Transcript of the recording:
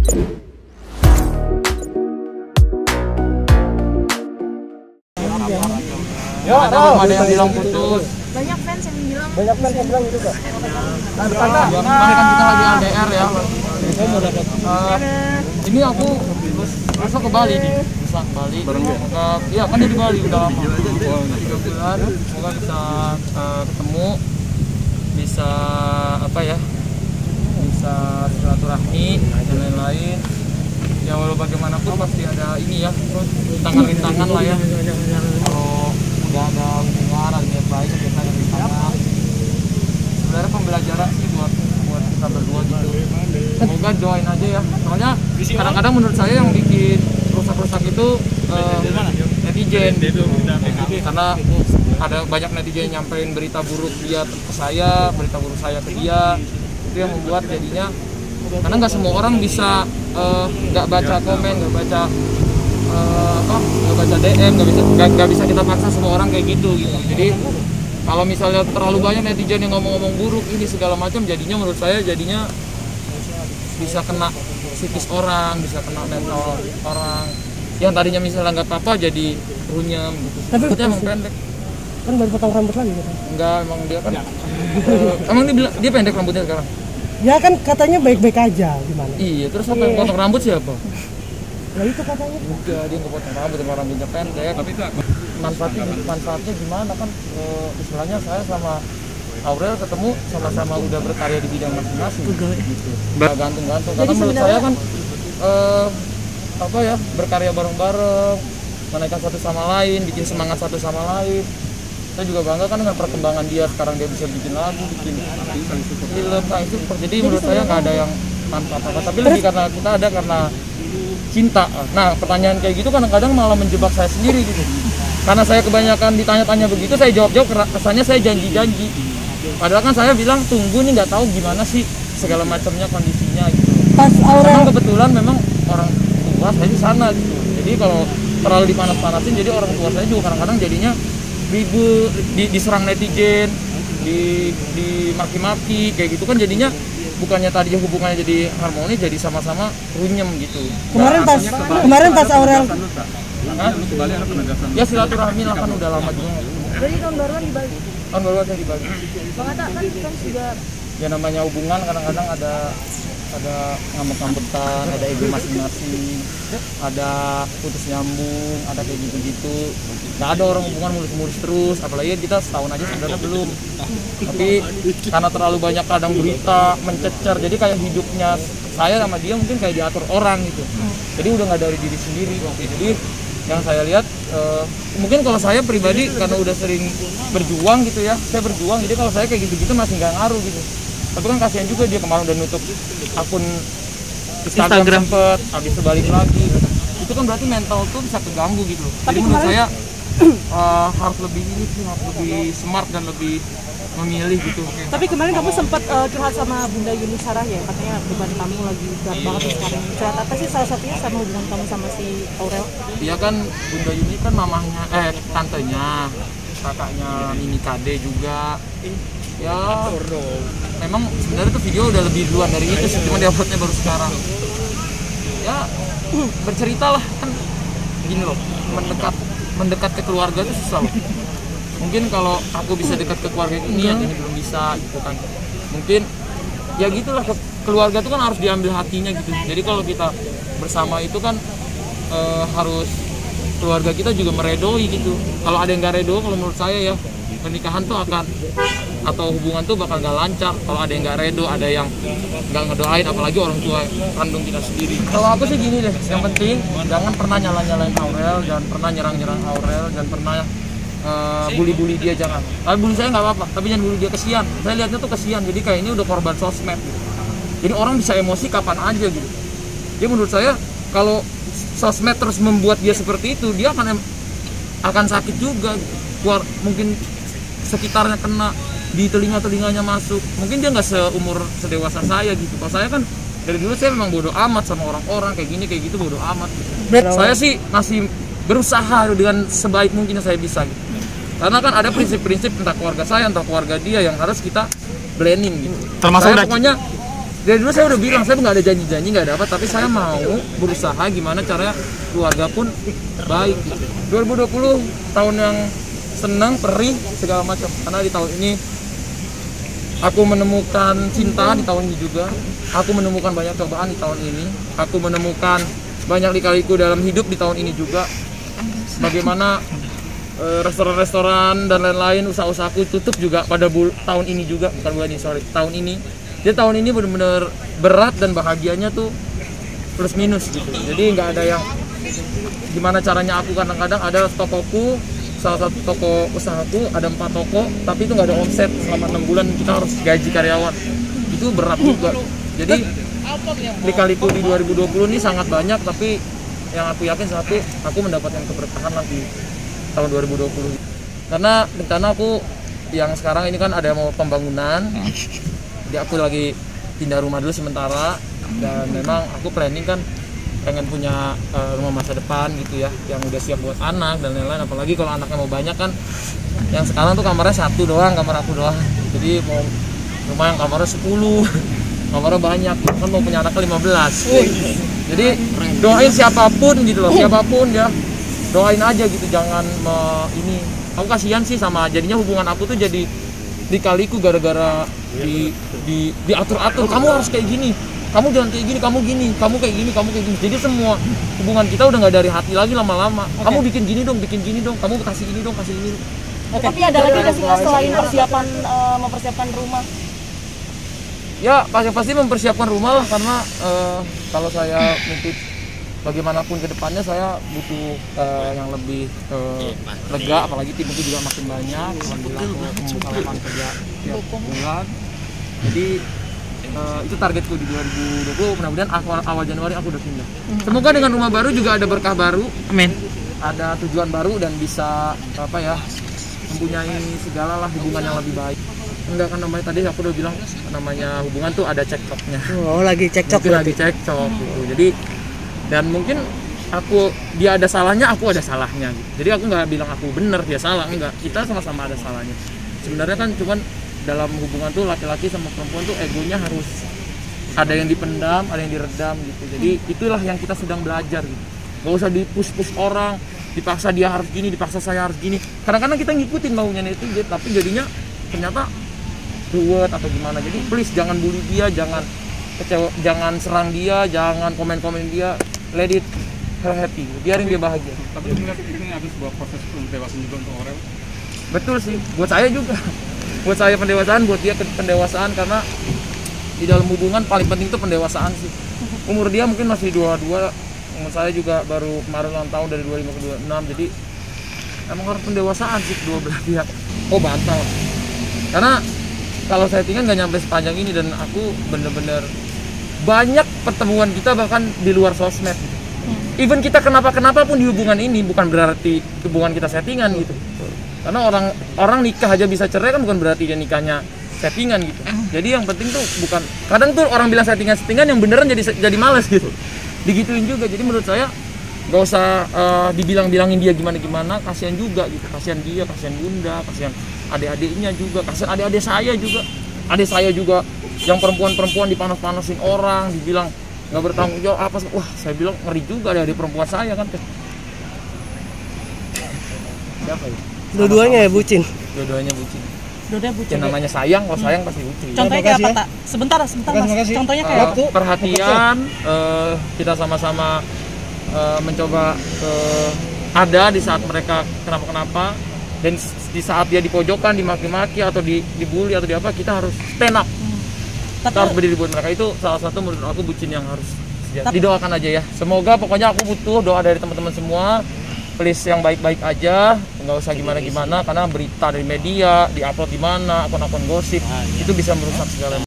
Ada yang bilang putus. Banyak fans yang bilang. Gitu kak. Kemarin kan kita lagi LDR ya. Ini aku besok ke Bali nih. Besok ke Bali. Iya kan dia di Bali udah lama. 3 bulan. Semoga bisa ketemu, bisa apa ya? Bisa silaturahmi dan lain-lain. Ya walau bagaimanapun pasti ada ini ya, rintangan lah ya. Kalau udah ada hubungan, ada niat baik, kita ada rintangan. Sebenarnya pembelajaran sih buat kita berdua gitu. Semoga doain aja ya. Soalnya kadang-kadang menurut saya yang bikin rusak-rusak itu netizen gitu. Karena ada banyak netizen yang nyampein berita buruk dia ke saya, berita buruk saya ke dia. Itu yang membuat jadinya, karena nggak semua orang bisa nggak baca komen, nggak baca DM, nggak bisa kita paksa semua orang kayak gitu. Jadi kalau misalnya terlalu banyak netizen yang ngomong-ngomong buruk ini segala macam, jadinya menurut saya jadinya bisa kena psikis orang, bisa kena mental orang yang tadinya misalnya nggak apa-apa jadi runyam gitu. Tapi emang pendek kan baru potong rambut lagi gitu. Enggak, emang dia kan emang dia pendek rambutnya sekarang. Ya kan katanya baik-baik aja, gimana? Iya, terus apa yang potong rambut siapa? Nah itu katanya. Enggak, dia nggak potong rambut, emang rambutnya pendek. Tapi itu manfaatnya gimana kan? Istilahnya saya sama Aurel ketemu sama-sama udah berkarya di bidang masing-masing. Gitu. Nggak gantung-gantung. Karena menurut saya kan berkarya bareng-bareng, menaikkan satu sama lain, bikin semangat satu sama lain. Saya juga bangga kan dengan perkembangan dia, sekarang dia bisa bikin lagu, bikin film, super. Jadi menurut saya nggak ada yang manfaat apa, tapi lebih karena kita ada karena cinta. Nah pertanyaan kayak gitu kadang-kadang malah menjebak saya sendiri gitu. Karena saya kebanyakan ditanya-tanya begitu, saya jawab-jawab kesannya saya janji-janji. Padahal kan saya bilang tunggu nih, nggak tahu gimana sih segala macamnya kondisinya gitu. Pas Aurel kebetulan memang orang tua saya di sana gitu. Jadi kalau terlalu dipanas-panasin, jadi orang tua saya juga kadang-kadang jadinya ribut, diserang netizen, dimaki-maki kayak gitu kan, jadinya bukannya tadinya hubungannya jadi harmoni, jadi sama-sama runyem gitu. Kemarin pas Aurel ya silaturahmi lah, kan udah lama juga. Jadi tahun baruan di Bali. Tahun baruan saya di Bali. Bang Atta kan juga Ya namanya hubungan kadang-kadang ada ngambek-ngambekan, ada ego masing-masing, ada putus nyambung, ada kayak gitu-gitu. Nggak ada orang hubungan mulus-mulus terus, apalagi kita setahun aja sebenarnya belum. Tapi karena terlalu banyak kadang berita mencecer, jadi kayak hidupnya saya sama dia mungkin kayak diatur orang gitu. Jadi udah nggak dari diri sendiri. Jadi yang saya lihat mungkin kalau saya pribadi karena udah sering berjuang gitu ya, saya berjuang, jadi kalau saya kayak gitu-gitu masih nggak ngaruh gitu. Tapi kan kasihan juga, dia kemarin udah nutup akun Instagram sempet, habis balik lagi. Itu kan berarti mental tuh bisa keganggu gitu. Jadi menurut saya harus lebih smart dan lebih memilih gitu. Tapi kemarin kamu sempat curhat sama Bunda Yuni Sarah ya, katanya beban kamu lagi berat banget sekarang. Curhat apa sih salah satunya sama hubungan kamu sama si Aurel? Iya kan, Bunda Yuni kan mamahnya, tantenya, kakaknya Mini Kade juga. Ya memang sebenarnya tuh video udah lebih duluan dari itu sih, cuma diuploadnya baru sekarang. Ya bercerita lah kan, gini loh, mendekat ke keluarga itu susah loh. Mungkin kalau aku bisa dekat ke keluarga ini belum bisa gitu kan. Mungkin ya gitulah, keluarga itu kan harus diambil hatinya gitu. Jadi kalau kita bersama itu kan harus keluarga kita juga meredoi gitu. Kalau ada yang nggak redo, kalau menurut saya ya pernikahan tuh atau hubungan tuh bakal gak lancar kalau ada yang gak redo, ada yang gak ngedoain, apalagi orang tua kandung kita sendiri. Kalau aku sih gini deh, yang penting jangan pernah nyalain Aurel, jangan pernah nyerang Aurel, jangan pernah bully dia, jangan. Tapi bully saya nggak apa-apa, tapi jangan bully dia, kesian. Saya lihatnya tuh kesian, jadi kayak ini udah korban sosmed gitu. Jadi orang bisa emosi kapan aja gitu. Jadi menurut saya kalau sosmed terus membuat dia seperti itu, dia akan sakit juga gitu. Mungkin sekitarnya kena, di telinganya masuk, mungkin dia nggak sedewasa saya gitu. Kalau saya kan dari dulu saya memang bodoh amat sama orang-orang kayak gini kayak gitu, bodoh amat gitu. Saya sih masih berusaha dengan sebaik mungkin yang saya bisa gitu. Karena kan ada prinsip-prinsip entah keluarga saya entah keluarga dia yang harus kita blending gitu. Termasuk saya pokoknya Dari dulu saya udah bilang, saya nggak ada janji-janji, nggak ada apa, tapi saya mau berusaha gimana caranya keluarga pun baik gitu. 2020 tahun yang senang, perih, segala macam. Karena di tahun ini aku menemukan cinta, di tahun ini juga aku menemukan banyak cobaan di tahun ini. Aku menemukan banyak lika-liku dalam hidup di tahun ini juga. Bagaimana restoran-restoran dan lain-lain usaha-usahaku tutup juga pada tahun ini juga, bukan bulan ini, sorry, tahun ini. Jadi tahun ini benar-benar berat dan bahagianya tuh plus minus gitu. Jadi nggak ada yang gimana caranya. Aku kadang-kadang ada tokoku, salah satu toko usahaku ada 4 toko, tapi itu nggak ada omset selama 6 bulan, kita harus gaji karyawan. Itu berat juga. Jadi lika-liku di 2020 ini sangat banyak, tapi yang aku yakin satu, aku mendapatkan keberkahan lagi tahun 2020. Karena rencana aku yang sekarang ini kan ada mau pembangunan. Jadi aku lagi pindah rumah dulu sementara, dan memang aku planning kan pengen punya rumah masa depan gitu ya, yang udah siap buat anak dan lain-lain. Apalagi kalau anaknya mau banyak kan, yang sekarang tuh kamarnya 1 doang, kamar aku doang. Jadi mau rumah yang kamarnya 10, kamarnya banyak, kan mau punya anaknya 15. Jadi doain siapapun gitu loh, siapapun ya, doain aja gitu, jangan ini. Aku kasihan sih sama jadinya hubungan aku tuh jadi dikaliku gara-gara diatur-atur. Kamu harus kayak gini, kamu jangan kayak gini, kamu gini, kamu kayak gini, kamu kayak gini. Jadi semua hubungan kita udah nggak dari hati lagi lama-lama. Kamu bikin gini dong, kamu kasih ini dong, kasih ini. Tapi ada lagi nggak sih Mas selain persiapan mempersiapkan rumah? Ya pasti mempersiapkan rumah lah, karena kalau saya mungkin bagaimanapun ke depannya saya butuh yang lebih lega, apalagi timku juga makin banyak. Alhamdulillah aku membuka lapangan kerja tiap bulan. Jadi itu targetku di 2020, mudah-mudahan awal Januari aku udah pindah. Semoga dengan rumah baru juga ada berkah baru, amin. Ada tujuan baru dan bisa mempunyai segala lah hubungan yang lebih baik. Enggak kan, namanya tadi aku udah bilang, namanya hubungan tuh ada cekcoknya. Oh, lagi cekcok. Lagi cekcok gitu. Jadi dan mungkin dia ada salahnya, aku ada salahnya gitu. Jadi aku nggak bilang aku bener, dia salah, enggak. Kita sama-sama ada salahnya. Sebenarnya kan cuman dalam hubungan tuh laki-laki sama perempuan tuh egonya harus ada yang dipendam, ada yang diredam gitu. Jadi itulah yang kita sedang belajar gitu. Gak usah dipush-push orang, dipaksa dia harus gini, dipaksa saya harus gini. Kadang-kadang kita ngikutin maunya netizen, tapi jadinya ternyata ruwet atau gimana. Jadi please jangan bully dia, jangan kecewa, jangan serang dia, jangan komen-komen dia. Let it her happy, biarin dia bahagia. Tapi melihat ini habis sebuah proses pendewasaan juga untuk Aurel. Betul sih, buat saya juga. Buat saya pendewasaan, buat dia pendewasaan, karena di dalam hubungan paling penting itu pendewasaan sih. Umur dia mungkin masih 22, umur saya juga baru kemarin ulang tahun dari 25 ke 26, jadi emang harus pendewasaan sih kedua belah pihak. Oh bantal. Karena kalau saya tinggal nggak nyampe sepanjang ini, dan aku bener-bener banyak pertemuan kita bahkan di luar sosmed. Even kita kenapa pun di hubungan ini, bukan berarti hubungan kita settingan gitu. Karena orang nikah aja bisa cerai kan bukan berarti dia nikahnya settingan gitu. Jadi yang penting tuh bukan, kadang tuh orang bilang settingan yang beneran jadi males gitu. Digituin juga. Jadi menurut saya nggak usah dibilang-bilangin dia gimana, kasihan juga gitu. Kasihan dia, kasihan bunda, kasihan adik-adiknya juga, kasihan adik-adik saya juga. Adik saya juga yang perempuan dipanas-panasin orang, dibilang nggak bertanggung jawab apa. Wah, saya bilang ngeri juga ada adik perempuan saya kan. Siapa ya? Dua-duanya ya bucin. Dua-duanya bucin. Dua-duanya bucin. Yang namanya sayang, kalau sayang pasti bucin. Contohnya kayak apa, Tak? Sebentar Mas. Contohnya kayak apa? Perhatian, kita sama-sama mencoba ada di saat mereka kenapa-kenapa, dan di saat dia dipojokkan, dimaki-maki atau dibully atau apa, kita harus stand up. Kita harus berdiri buat mereka. Itu salah satu menurut aku bucin yang harus didoakan aja ya. Semoga, pokoknya aku butuh doa dari teman-teman semua. Please yang baik-baik aja, nggak usah gimana-gimana, karena berita dari media, diupload di mana, akun-akun gosip, itu bisa merusak segala.